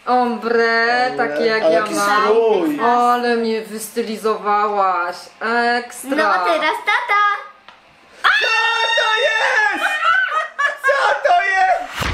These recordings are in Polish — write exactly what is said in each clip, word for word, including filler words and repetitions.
Ombre, takie jak ja mam. Strój. Ale mnie wystylizowałaś. Ekstra. No teraz tata. Co to jest? Co to jest?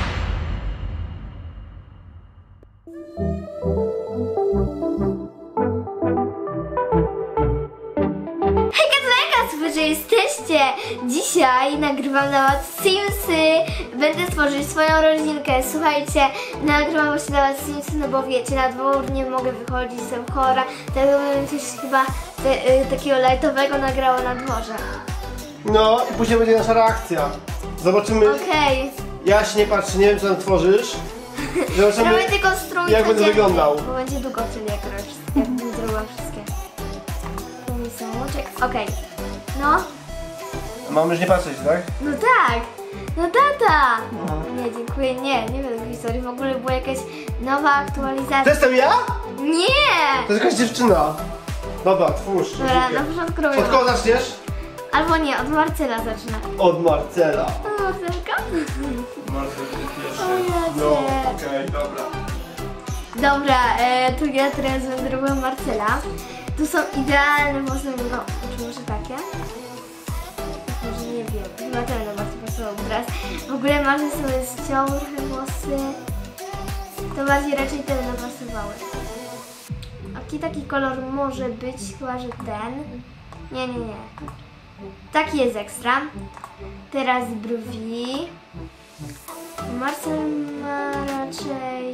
Hejka, to jaka super, że jesteście! Dzisiaj nagrywam dla was Simsy. Będę tworzyć swoją rodzinkę. Słuchajcie, nagrywam właśnie dla was Simsy, no bo wiecie, na dwór nie mogę wychodzić, jestem chora. Dlatego bym coś chyba te, y, takiego lightowego nagrało na dworze. No i później będzie nasza reakcja. Zobaczymy. Okej. Jaś, nie patrz, nie wiem co tam tworzysz. Zobaczymy, Robię tylko strój jak będzie codzienny, wyglądał. Bo będzie długo wtedy, jak, jak bym zrobiła wszystkie. Tu mi są łoczek. Okej. No. Mam już nie patrzeć, tak? No tak! No tata! Mhm. Nie, dziękuję, nie, nie wiem tej historii. W ogóle była jakaś nowa To aktualizacja. jestem ja? Nie! To jest jakaś dziewczyna. Dobra, twórz. Dobra, na początku robię. Od kogo zaczniesz? Albo nie, od Marcela zacznę. Od Marcela. O, Marcelka? Marcel O jacie. No, okej, dobra. Dobra, e, to ja teraz będę robiła Marcela. Tu są idealne włosy, no, czy może takie? Może nie wiem, chyba ten no bardzo pasował obraz. W ogóle Marcel sobie ściął trochę włosy. To bardziej raczej ten napasowały. Jaki taki kolor może być, chyba że ten. Nie, nie, nie. Taki jest ekstra. Teraz brwi. Marcel ma raczej...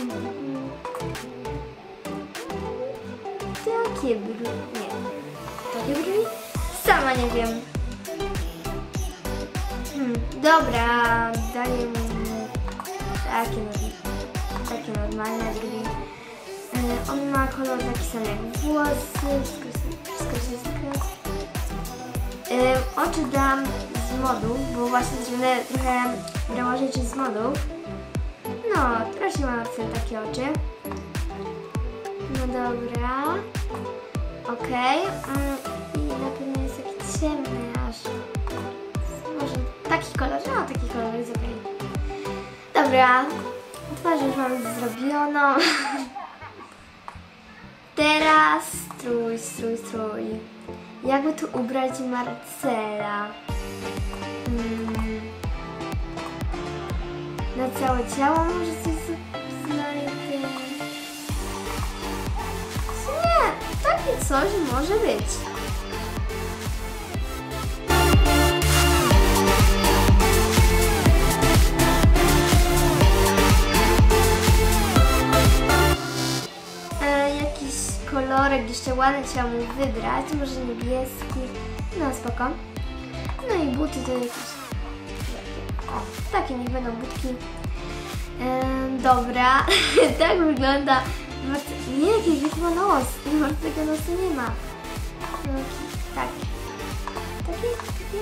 Takie brwi... Nie. Takie brwi? Sama nie wiem. Hmm. Dobra, daję mu takie, takie normalne brwi. Yy, on ma kolor taki sam jak włosy. Wszystko, wszystko, wszystko. Yy, oczy dam z modów, bo właśnie będę trochę brała rzeczy z modów. No, strasznie ma Marcel takie oczy. No dobra. Okej. Okay. Yy, I na pewno jest taki ciemny aż. Może taki kolor? No, taki kolor jest okej. Okay. Dobra. Twarz już mam zrobioną. Teraz strój, strój, strój. Jakby tu ubrać Marcela? Hmm. Na całe ciało może coś znajdę? Nie, takie coś może być. E, jakiś kolorek jeszcze ładny trzeba mu wybrać, może niebieski, no spoko. No i buty to jakieś, o, takie niech będą butki. Ehm, dobra, tak wygląda. Nie, jakiś chyba nos, może tego nosu nie ma. No, tak. Taki, taki.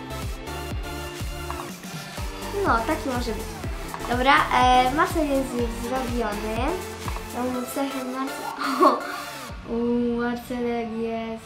No, taki może być. Dobra, e, Marcel jest już zrobiony. Mam cechę Marcel. O, u, Marcelek jest.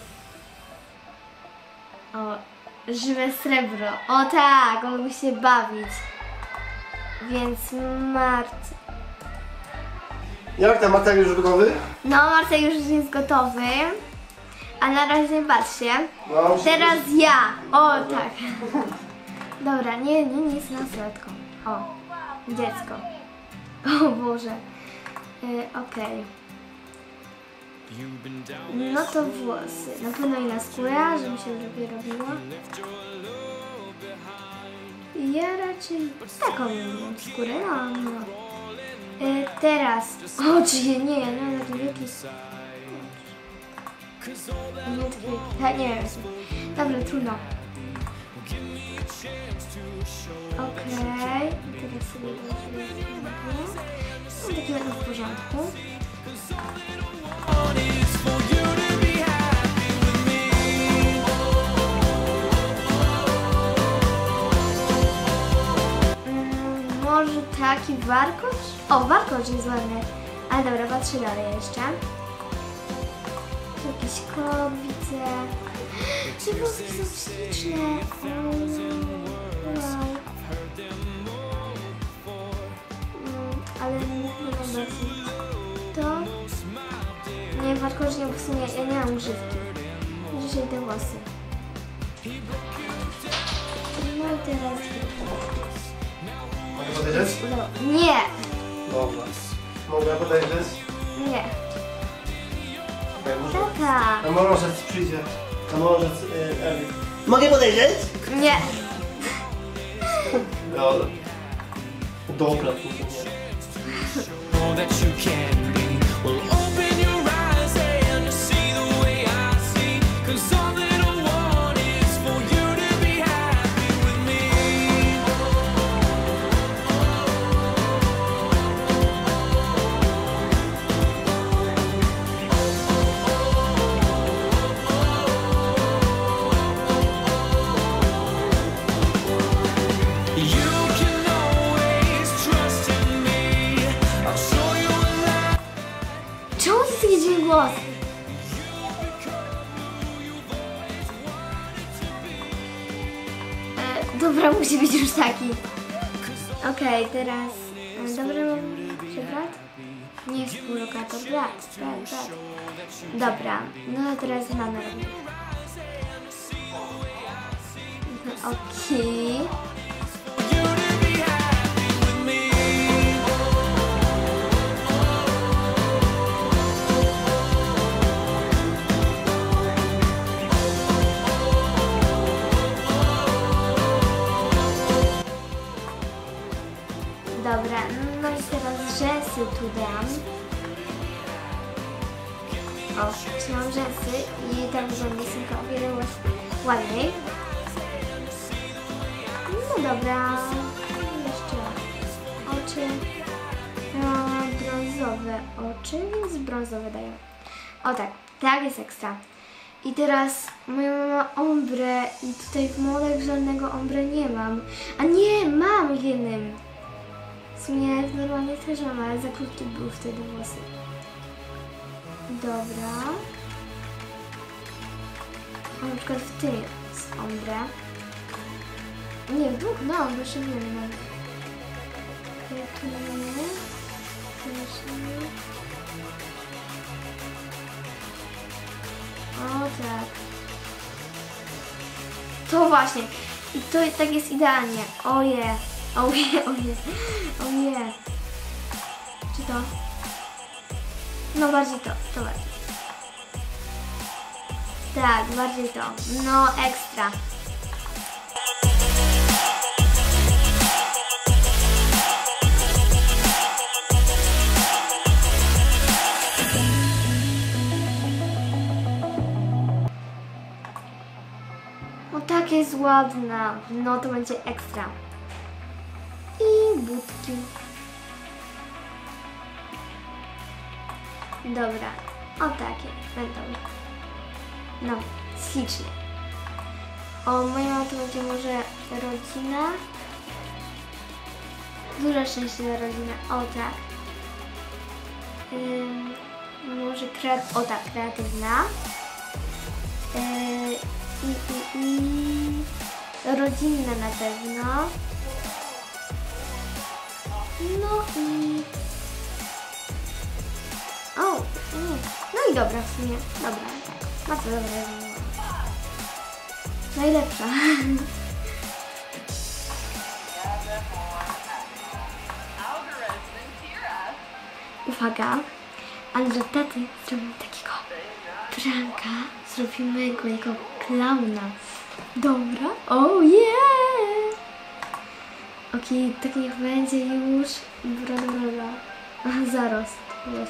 O, żywe srebro. O tak, on lubi się bawić. Więc Marcel. Jak tam, Marcel już gotowy? No, Marcel już jest gotowy. A na razie patrzcie. No, Teraz ja. O tak. Dobra, nie, nie, nie jest nastolatką. O, dziecko. O Boże. Yy, Okej. Okay. No to włosy. Na pewno i na skórę, żeby się lepiej robiło. Ja raczej taką mam skórę, no, no. Yy, teraz. O, czy nie, nie, no na to jakieś. Nie, takie, nie wiem. Dobra, trudno. Okej, okay. Teraz sobie włożymy. No, takie będą w porządku. Mm, może taki warkocz? O, warkocz jest ładny. Ale dobra, patrzę dalej jeszcze. Tu jakiś kot widzę. Te włoski są śliczne. Wow. Mm, ale nie chyba bardziej. to... Nie, warkocznie, bo w sumie ja nie mam grzywki. Dzisiaj te włosy. No i teraz... Mogę podejrzeć? No, nie! Dobra. Mogę podejrzeć? Nie. Okay, może... Tata! A morożec przyjdzie. A morożec yy, Ewi. Mogę podejrzeć? Nie! Dobra. Dobra, to nie. All that you can be. Well, open your eyes and see the way I see. 'Cause all that I want is for you to be happy with me. You can always trust in me. I'll show you a light. Czemu ty taki dziwny głos? E, dobra, musi być już taki. Okej, teraz... E, dobra, mam przebrać? Nie jest współlokator, brat, brat, brat. Dobra, no a teraz mamy robić. Okej. You to be happy with me. Dobra, no i teraz rzęsy tu dam. O, trzymam rzęsy i tam wygląda synka o wiele łas- ładniej. No dobra, jeszcze oczy. No, brązowe oczy, więc brązowe daję. O tak, tak jest ekstra. I teraz moja mama ombre i tutaj w modach żadnego ombre nie mam. A nie, mam w jednym. W sumie normalnie też mam, ale za krótkie były wtedy włosy. Dobra. A na przykład w tym jest ombre. Nie, w dwóch, no, bo jeszcze nie mam. Tu nie. Też nie. O tak. To właśnie. I to tak jest idealnie. Oje. Oje, oje. Oje. Czy to? No bardziej to. To bardziej. Tak, bardziej to. No ekstra. O tak jest ładna. No to będzie ekstra. I budki. Dobra. O takie będą. No, ślicznie. O, moja mama to będzie może rodzina. Duża szczęśliwa rodzina. O tak. Ym, może kreat... O tak, kreatywna. Yy, i, i, i rodzinna na pewno. No i... O, nie. No i dobra w sumie. Dobra, tak. Bardzo dobra. Najlepsza. Uwaga, ale że taty zrobił takiego pranka, zrobimy go jako klauna. Dobra? Oh yeah! Okej, okay, tak niech będzie już broda, broda. Aha, zarost. Jest.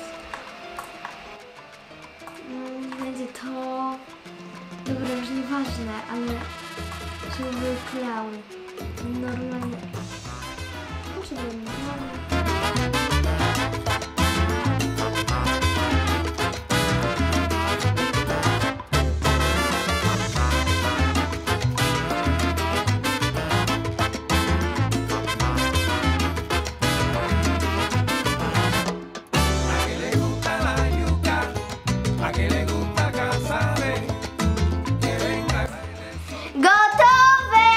Mm, będzie to... Dobra, już nieważne, ale żeby był klaun. Normalnie. Może był normalny. Gotowe!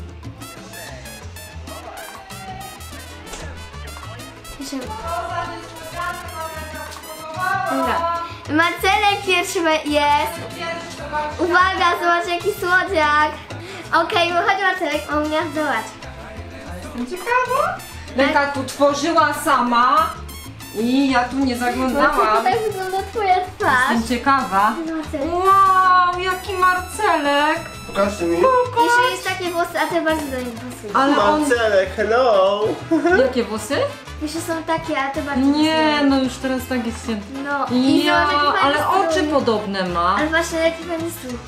Jeszcze... Dobra. Marcelek pierwszy jest. Uwaga, zobacz jaki słodziak. Okej, wychodź Marcelek. O mnie, zobacz. Jestem ciekawa. Lenka tu tworzyła sama i ja tu nie zaglądałam. Tak wygląda twoja twarz. Jestem ciekawa. Marcelek. Wow, jaki Marcelek. Pokażcie mi. Jeszcze jest takie włosy, a te bardzo do nich pasują. Ale on... Marcelek, hello! Jakie włosy? Jeszcze są takie, a te bardzo Nie, pasują. no już teraz tak jest się... No i Ja, zobacz jaki fajny ale oczy strój. podobne ma. Ale właśnie jaki fajny strój.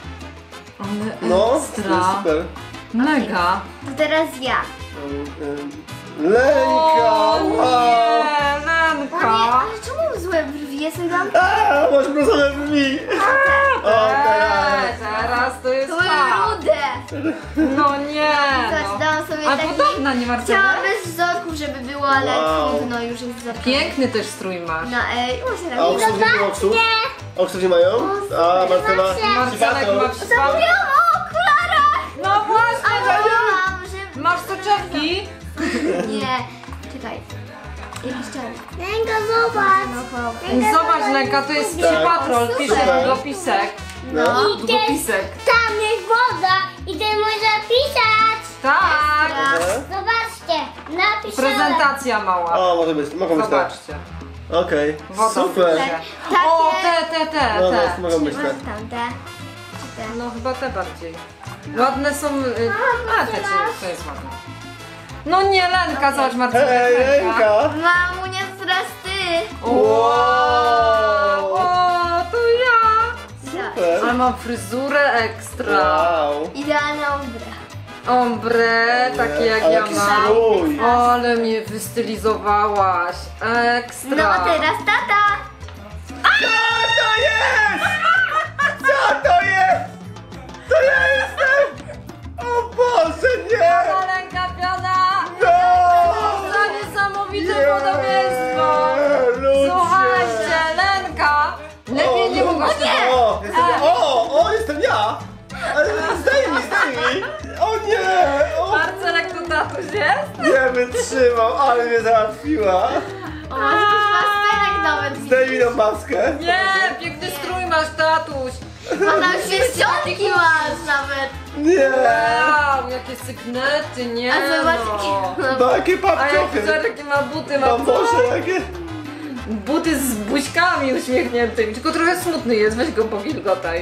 Ale No, to ekstra. jest super. Mega. To teraz ja. Um, um, Lenka, O wow! nie, O nie, Lenka. ale czemu mam złe brwi? Ja sobie dam... A, masz brązowe brwi! O, teraz! Eee, teraz to jest To były tak. rude. No nie. Zobacz, No. dałam sobie Ale taki... podobna, nie Marcelek? Chciałam bez wzorków, żeby było, ale Wow. trudno, już jest wzorkowy. Piękny też strój masz. No ej, muszę A tak. oksów nie ma oksów? Oksów nie mają? A, Marcela, Marcelek ma przysłał... Zapomniałam o okularach! No właśnie, A mówiłam, że... masz soczewki? Nie, czekaj. Jakiś czas. Ręka, zobacz! No, Zobacz Lenka, to jest Tak. przy patrol, pisze Super. długopisek. no. Długopisek. Tam jest woda i ty możesz pisać. Tak. Zobaczcie, napisałem. Prezentacja mała. O, może być, mogą być tak. Zobaczcie. Okej, Woda super. pisze. Takie- O, te, te, te, No, te. no, mogą być Masz tak. tamte. Czy te? No chyba te bardziej. Ładne są... y, A, te czy, to jest ładne. No nie, Lenka, zobacz Marcelek. Hej, Lenka! Mamunia, teraz ty! Wow! O, to ja! Super. Ale mam fryzurę ekstra. Wow. Idealna ombre. Ombre, takie jak Ale ja jaki mam. strój. Ale mnie wystylizowałaś. Ekstra. No teraz tata! Co to jest? Co to jest? To ja jestem? O Boże, nie! Lenka piana! No! To niesamowite Nie, podobieństwo! ludzie. Słuchajcie, Lenka! Lepiej nie mogłaś tego... O, jestem ja. O, o, jestem ja! Ale zdejmij, zdejmij! O nie! O, Marcelek to tatuś jest? nie wytrzymał, ale mnie załatwiła! O, masz jakiś pasterek nawet. Zdejmij tą maskę! Nie, piękny strój masz, tatuś! A tam pierścionki masz nawet. Nie! Wow, jakie sygnety, nie A zobacz, no. jakie... No, jakie A jak papciochy! widzę, jakie ma buty, ma No Boże, jakie... buty z buźkami uśmiechniętymi, tylko trochę smutny jest, weź go powilgotaj.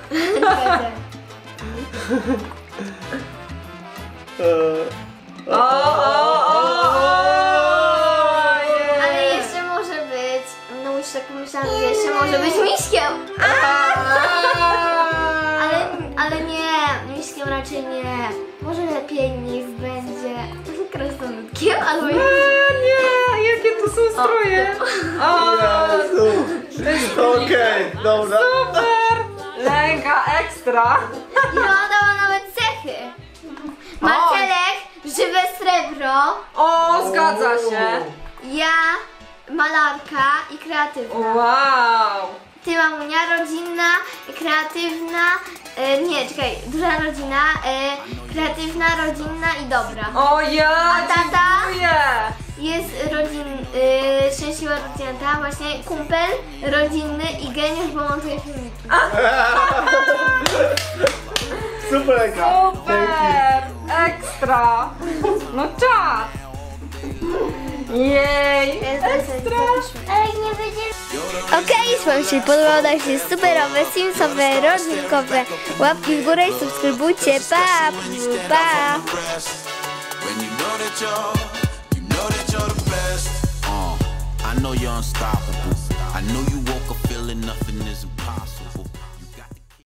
Eee, O, o, o, o, Ale jeszcze może być... No już tak pomyślałam, że jeszcze może być miśkiem. Ale, ale nie, miśkiem raczej nie. Może lepiej niech będzie krasnoludkiem albo... Nie, nie, jakie to są stroje. O, Jezu! Okej, dobra. super! Lenka, ekstra! I ona ma nawet cechy. Marcelek, żywe srebro, O, zgadza się. ja malarka i kreatywna. Wow! Ty mamunia, rodzinna, kreatywna, e, nie, czekaj, duża rodzina, e, kreatywna, rodzinna i dobra. O ja, A tata? dziękuję! Jest rodzin, e, szczęśliwa rodzina, właśnie kumpel rodzinny i geniusz, bo montuje filmiki. Super, Lenka. Super! Ekstra! No czas! Jej! Ekstra! Ale nie będzie. Okej, jeśli wam się podobało, dajcie superowe, simsowe, rodzinkowe łapki w górę i subskrybujcie. Pa! Pa! When you know that you're, you know that you're the best. Uh, I know you're unstoppable. I know you woke up feeling nothing is impossible.